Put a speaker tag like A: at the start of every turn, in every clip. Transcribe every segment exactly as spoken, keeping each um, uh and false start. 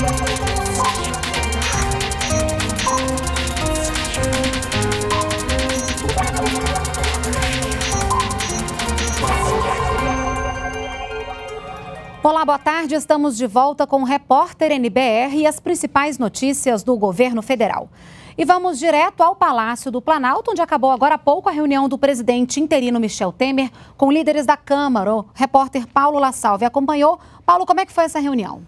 A: Olá, boa tarde. Estamos de volta com o Repórter N B R e as principais notícias do governo federal. E vamos direto ao Palácio do Planalto, onde acabou agora há pouco a reunião do presidente interino Michel Temer com líderes da Câmara. O repórter Paulo La Salve acompanhou. Paulo, como é que foi essa reunião?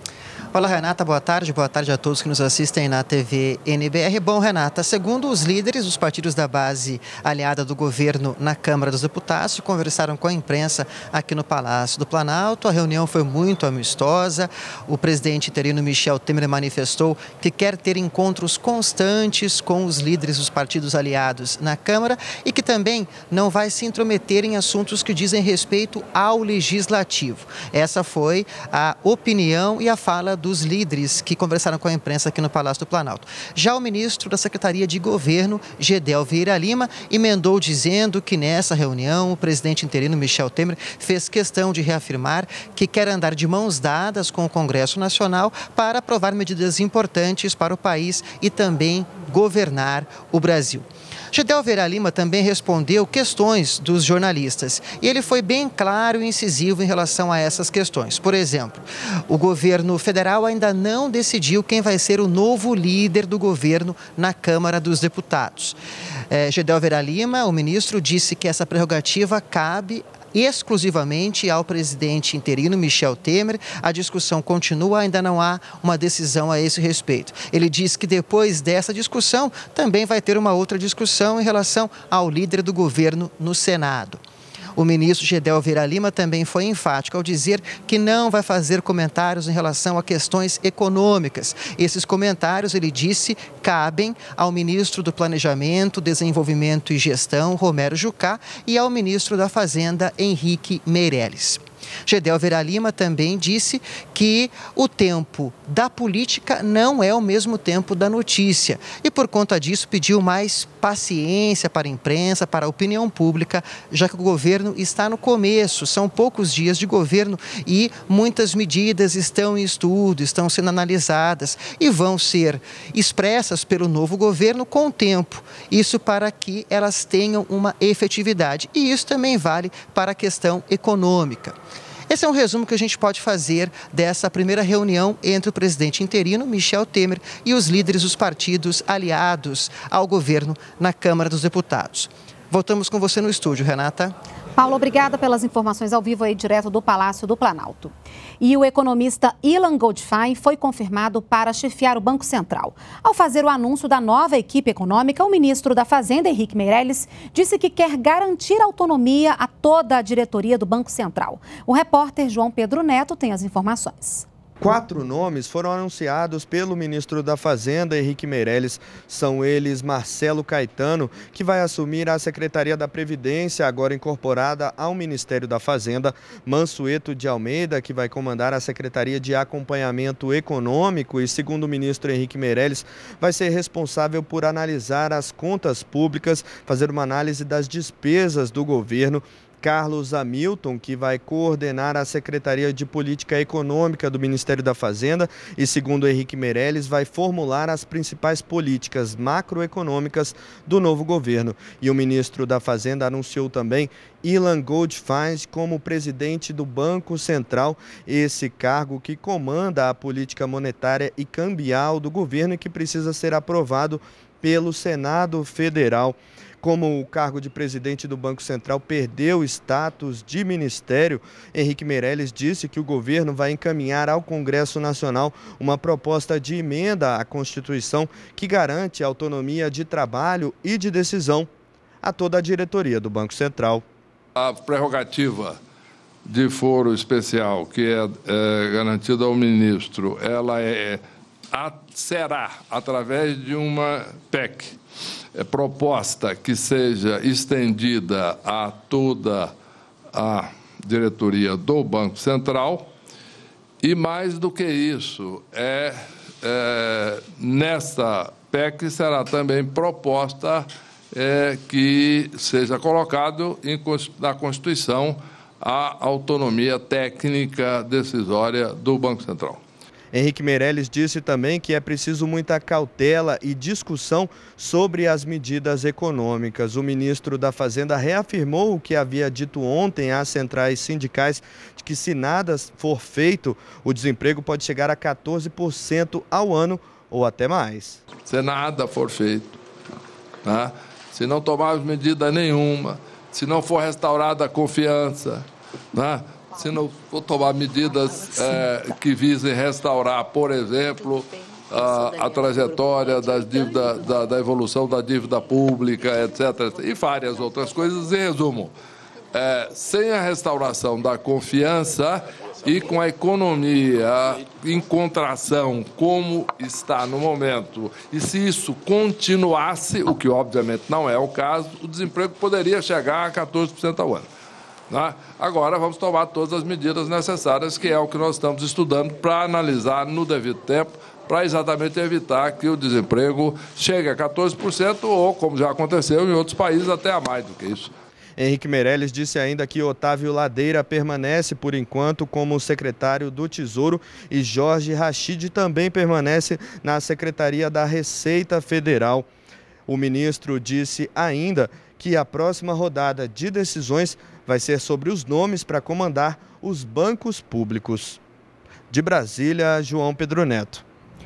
B: Olá, Renata, boa tarde. Boa tarde a todos que nos assistem na T V N B R. Bom, Renata, segundo os líderes dos partidos da base aliada do governo na Câmara dos Deputados, que conversaram com a imprensa aqui no Palácio do Planalto, a reunião foi muito amistosa. O presidente interino Michel Temer manifestou que quer ter encontros constantes com os líderes dos partidos aliados na Câmara e que também não vai se intrometer em assuntos que dizem respeito ao Legislativo. Essa foi a opinião e a fala dos líderes que conversaram com a imprensa aqui no Palácio do Planalto. Já o ministro da Secretaria de Governo, Gedel Vieira Lima, emendou dizendo que nessa reunião o presidente interino Michel Temer fez questão de reafirmar que quer andar de mãos dadas com o Congresso Nacional para aprovar medidas importantes para o país e também governar o Brasil. Gedel Vieira Lima também respondeu questões dos jornalistas e ele foi bem claro e incisivo em relação a essas questões. Por exemplo, o governo federal ainda não decidiu quem vai ser o novo líder do governo na Câmara dos Deputados. É, Gedel Vieira Lima, o ministro, disse que essa prerrogativa cabe exclusivamente ao presidente interino Michel Temer. A discussão continua, ainda não há uma decisão a esse respeito. Ele diz que depois dessa discussão também vai ter uma outra discussão em relação ao líder do governo no Senado. O ministro Gedel Vieira Lima também foi enfático ao dizer que não vai fazer comentários em relação a questões econômicas. Esses comentários, ele disse, cabem ao ministro do Planejamento, Desenvolvimento e Gestão, Romero Jucá, e ao ministro da Fazenda, Henrique Meirelles. Gedel Vieira Lima também disse que o tempo da política não é o mesmo tempo da notícia e, por conta disso, pediu mais paciência para a imprensa, para a opinião pública, já que o governo está no começo, são poucos dias de governo e muitas medidas estão em estudo, estão sendo analisadas e vão ser expressas pelo novo governo com o tempo, isso para que elas tenham uma efetividade e isso também vale para a questão econômica. Esse é um resumo que a gente pode fazer dessa primeira reunião entre o presidente interino, Michel Temer, e os líderes dos partidos aliados ao governo na Câmara dos Deputados. Voltamos com você no estúdio, Renata.
A: Paulo, obrigada pelas informações ao vivo aí direto do Palácio do Planalto. E o economista Ilan Goldfein foi confirmado para chefiar o Banco Central. Ao fazer o anúncio da nova equipe econômica, o ministro da Fazenda, Henrique Meirelles, disse que quer garantir autonomia a toda a diretoria do Banco Central. O repórter João Pedro Neto tem as informações.
C: Quatro nomes foram anunciados pelo ministro da Fazenda, Henrique Meirelles. São eles Marcelo Caetano, que vai assumir a Secretaria da Previdência, agora incorporada ao Ministério da Fazenda, Mansueto de Almeida, que vai comandar a Secretaria de Acompanhamento Econômico e, segundo o ministro Henrique Meirelles, vai ser responsável por analisar as contas públicas, fazer uma análise das despesas do governo. Carlos Hamilton, que vai coordenar a Secretaria de Política Econômica do Ministério da Fazenda e, segundo Henrique Meirelles, vai formular as principais políticas macroeconômicas do novo governo. E o ministro da Fazenda anunciou também Ilan Goldfein como presidente do Banco Central, esse cargo que comanda a política monetária e cambial do governo e que precisa ser aprovado pelo Senado Federal. Como o cargo de presidente do Banco Central perdeu status de ministério, Henrique Meirelles disse que o governo vai encaminhar ao Congresso Nacional uma proposta de emenda à Constituição que garante a autonomia de trabalho e de decisão a toda a diretoria do Banco Central.
D: A prerrogativa de foro especial que é, é garantida ao ministro, ela é, a, será através de uma P E C. É proposta que seja estendida a toda a diretoria do Banco Central e, mais do que isso, é, é, nessa P E C será também proposta é, que seja colocado em, na Constituição a autonomia técnica decisória do Banco Central.
C: Henrique Meirelles disse também que é preciso muita cautela e discussão sobre as medidas econômicas. O ministro da Fazenda reafirmou o que havia dito ontem às centrais sindicais, de que se nada for feito, o desemprego pode chegar a quatorze por cento ao ano ou até mais.
D: Se nada for feito, tá? Se não tomarmos medida nenhuma, se não for restaurada a confiança, tá? Se não for tomar medidas é, que visem restaurar, por exemplo, a, a trajetória das dívida, da, da evolução da dívida pública, etcétera, e várias outras coisas, em resumo, é, sem a restauração da confiança e com a economia em contração, como está no momento, e se isso continuasse, o que obviamente não é o caso, o desemprego poderia chegar a quatorze por cento ao ano. Né? Agora vamos tomar todas as medidas necessárias, que é o que nós estamos estudando para analisar no devido tempo, para exatamente evitar que o desemprego chegue a quatorze por cento ou, como já aconteceu em outros países, até a mais do que isso.
C: Henrique Meirelles disse ainda que Otávio Ladeira permanece, por enquanto, como secretário do Tesouro e Jorge Rachid também permanece na Secretaria da Receita Federal. O ministro disse ainda que a próxima rodada de decisões vai ser sobre os nomes para comandar os bancos públicos. De Brasília, João Pedro Neto.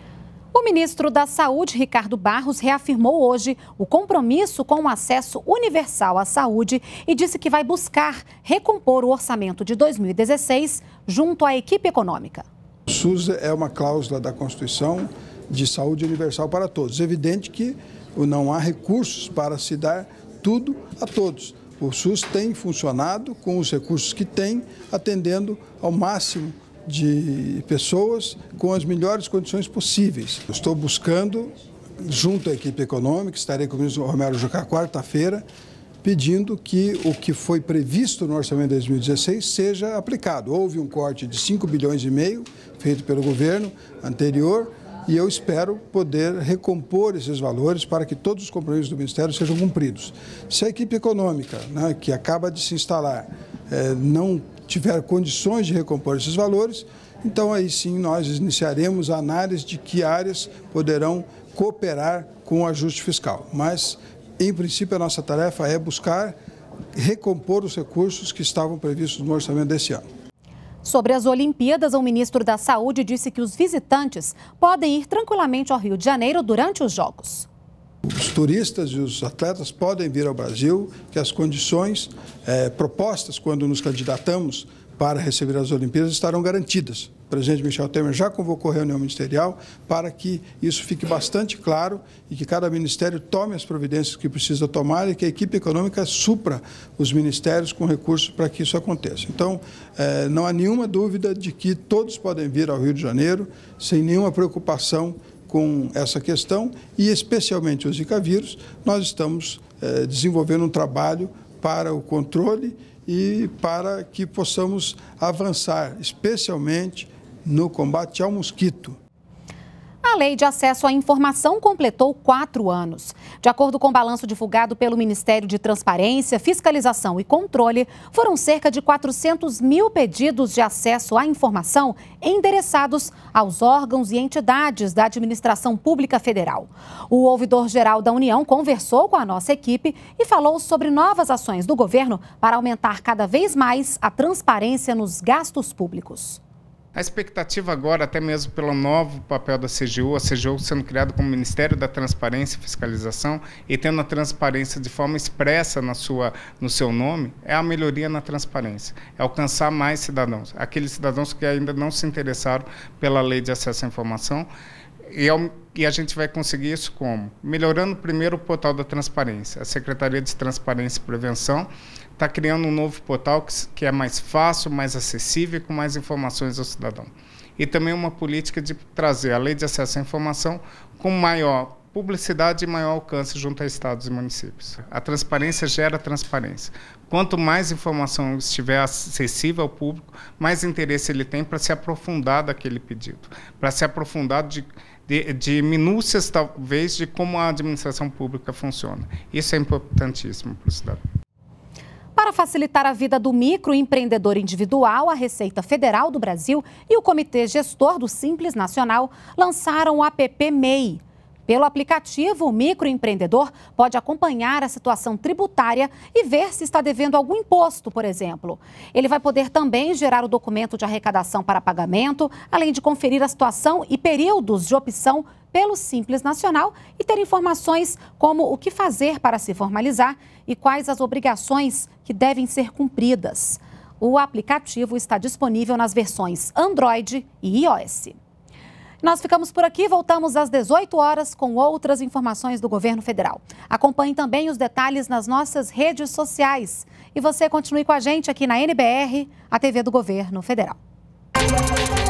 A: O ministro da Saúde, Ricardo Barros, reafirmou hoje o compromisso com o acesso universal à saúde e disse que vai buscar recompor o orçamento de dois mil e dezesseis junto à equipe econômica.
E: O SUS é uma cláusula da Constituição de saúde universal para todos. É evidente que não há recursos para se dar tudo a todos. O SUS tem funcionado com os recursos que tem, atendendo ao máximo de pessoas com as melhores condições possíveis. Eu estou buscando, junto à equipe econômica, estarei com o ministro Romero Jucá quarta-feira, pedindo que o que foi previsto no orçamento de dois mil e dezesseis seja aplicado. Houve um corte de cinco bilhões e meio feito pelo governo anterior, e eu espero poder recompor esses valores para que todos os compromissos do Ministério sejam cumpridos. Se a equipe econômica, né, que acaba de se instalar, eh, não tiver condições de recompor esses valores, então aí sim nós iniciaremos a análise de que áreas poderão cooperar com o ajuste fiscal. Mas, em princípio, a nossa tarefa é buscar recompor os recursos que estavam previstos no orçamento desse ano.
A: Sobre as Olimpíadas, o ministro da Saúde disse que os visitantes podem ir tranquilamente ao Rio de Janeiro durante os Jogos.
E: Os turistas e os atletas podem vir ao Brasil, que as condições eh, propostas quando nos candidatamos para receber as Olimpíadas estarão garantidas. O presidente Michel Temer já convocou reunião ministerial para que isso fique bastante claro e que cada ministério tome as providências que precisa tomar e que a equipe econômica supra os ministérios com recursos para que isso aconteça. Então, eh, não há nenhuma dúvida de que todos podem vir ao Rio de Janeiro sem nenhuma preocupação com essa questão e, especialmente o Zika vírus, nós estamos eh, desenvolvendo um trabalho para o controle e para que possamos avançar, especialmente no combate ao mosquito.
A: A Lei de Acesso à Informação completou quatro anos. De acordo com o balanço divulgado pelo Ministério de Transparência, Fiscalização e Controle, foram cerca de quatrocentos mil pedidos de acesso à informação endereçados aos órgãos e entidades da Administração Pública Federal. O ouvidor-geral da União conversou com a nossa equipe e falou sobre novas ações do governo para aumentar cada vez mais a transparência nos gastos públicos.
F: A expectativa agora, até mesmo pelo novo papel da C G U, a C G U sendo criada como Ministério da Transparência e Fiscalização e tendo a transparência de forma expressa na sua, no seu nome, é a melhoria na transparência, é alcançar mais cidadãos, aqueles cidadãos que ainda não se interessaram pela Lei de Acesso à Informação. E, e a gente vai conseguir isso como? Melhorando primeiro o portal da transparência. A Secretaria de Transparência e Prevenção está criando um novo portal que, que é mais fácil, mais acessível e com mais informações ao cidadão. E também uma política de trazer a Lei de Acesso à Informação com maior publicidade e maior alcance junto a estados e municípios. A transparência gera transparência. Quanto mais informação estiver acessível ao público, mais interesse ele tem para se aprofundar daquele pedido, para se aprofundar de, de, de minúcias, talvez, de como a administração pública funciona. Isso é importantíssimo para o cidadão.
A: Para facilitar a vida do microempreendedor individual, a Receita Federal do Brasil e o Comitê Gestor do Simples Nacional lançaram o app M E I. Pelo aplicativo, o microempreendedor pode acompanhar a situação tributária e ver se está devendo algum imposto, por exemplo. Ele vai poder também gerar o documento de arrecadação para pagamento, além de conferir a situação e períodos de opção pelo Simples Nacional e ter informações como o que fazer para se formalizar e quais as obrigações que devem ser cumpridas. O aplicativo está disponível nas versões Android e iOS. Nós ficamos por aqui, voltamos às dezoito horas com outras informações do governo federal. Acompanhe também os detalhes nas nossas redes sociais. E você continue com a gente aqui na N B R, a T V do Governo Federal.